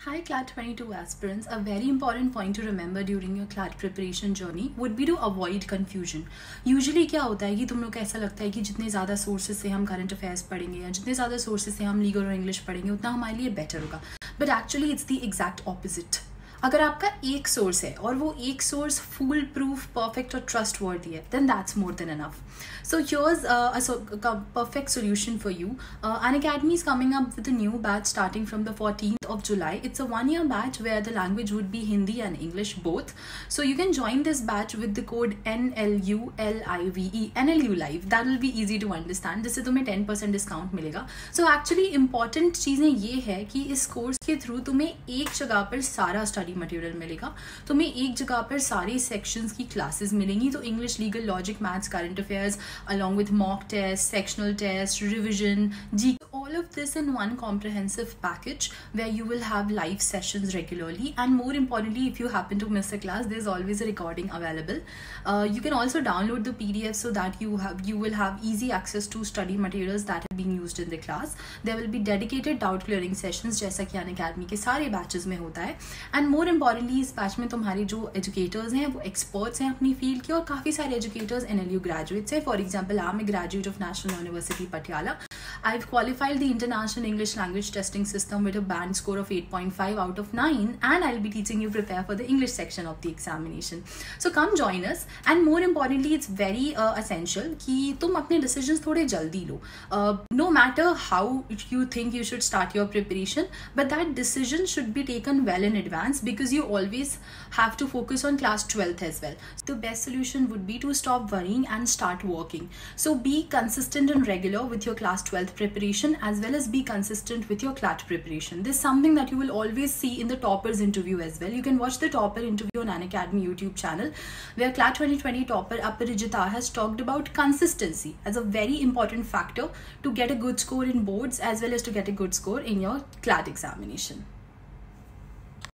Hi CLAT 22 aspirants, a very important point to remember during your CLAT preparation journey would be to avoid confusion. Usually क्या होता है कि तुम लोग को ऐसा लगता है कि जितने ज़्यादा सोर्सेज से हम करंट अफेयर्स पढ़ेंगे या जितने ज़्यादा सोर्सेज से हम लीगल और इंग्लिश पढ़ेंगे उतना हमारे लिए बेटर होगा, but actually it's the exact opposite. अगर आपका एक सोर्स है और वो एक सोर्स फुल प्रूफ परफेक्ट और ट्रस्ट वर्दी है, then that's more than enough. So here's a perfect solution for you. Unacademy is coming up with a new batch starting from the 14th of July. It's a 1-year batch where the language would be Hindi and English both. So you can join this batch with the code NLULIVE, NLU Live. That will be easy to understand. जिससे तुम्हें 10% discount मिलेगा. So actually important चीज़ें ये है कि इस course के through तुम्हें एक जगह पर सारा स्टडी मटेरियल मिलेगा. तुम्हें एक जगह पर सारे सेक्शंस की क्लासेस मिलेंगी. तो English, legal, logic, maths, current affairs along with mock tests, sectional tests, revision, all of this in one comprehensive package where you will have live sessions regularly, and more importantly, if you happen to miss a class, there's always a recording available. You can also download the PDF so that you will have easy access to study materials that are being used in the class. There will be dedicated doubt clearing sessions जैसा कि Unacademy के सारे batches में होता है. And more importantly इस batch में तुम्हारे जो एजुकेटर्स हैं वो एक्सपर्ट्स हैं अपनी फील्ड के, और काफ़ी सारे एजुकेटर्स NLU ग्रेजुएट्स हैं. For example, I am a graduate of National University Patiala. I've qualified the International English Language Testing System with a band score of 8.5 out of 9, and I'll be teaching you prepare for the English section of the examination. So come join us, and more importantly, it's very essential कि तुम अपने decisions थोड़े जल्दी लो. No matter how you think you should start your preparation, but that decision should be taken well in advance because you always have to focus on class 12th as well. So the best solution would be to stop worrying and start working. So be consistent and regular with your class 12th preparation as well as be consistent with your CLAT preparation. This is something that you will always see in the toppers interview as well. You can watch the topper interview on Unacademy YouTube channel where CLAT 2020 topper Aparijita has talked about consistency as a very important factor to get a good score in boards as well as to get a good score in your CLAT examination.